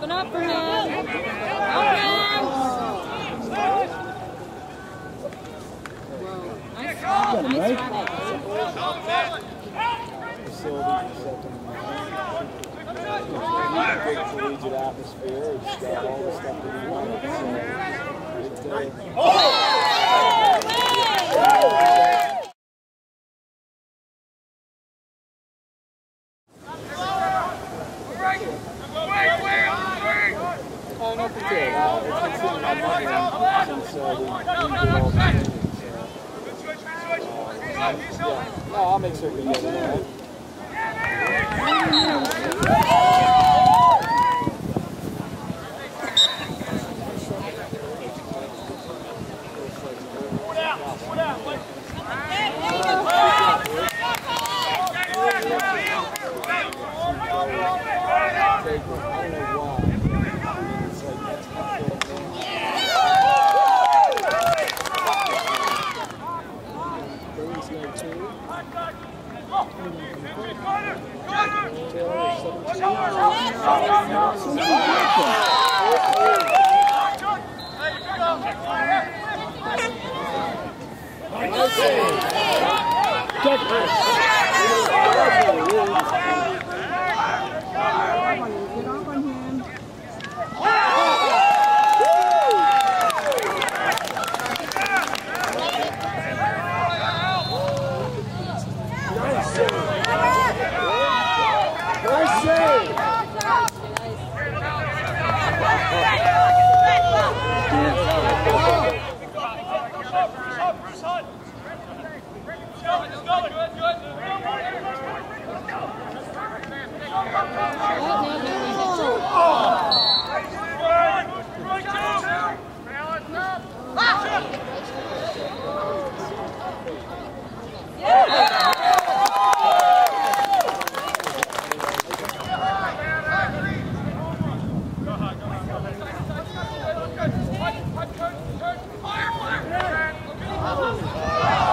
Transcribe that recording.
Open up for him. Nice running. Big collegiate atmosphere. It's got all the stuff that you want. Nothing to it. It's been sitting on my hand since we did all the things. No, I'll make sure we get it. Fire!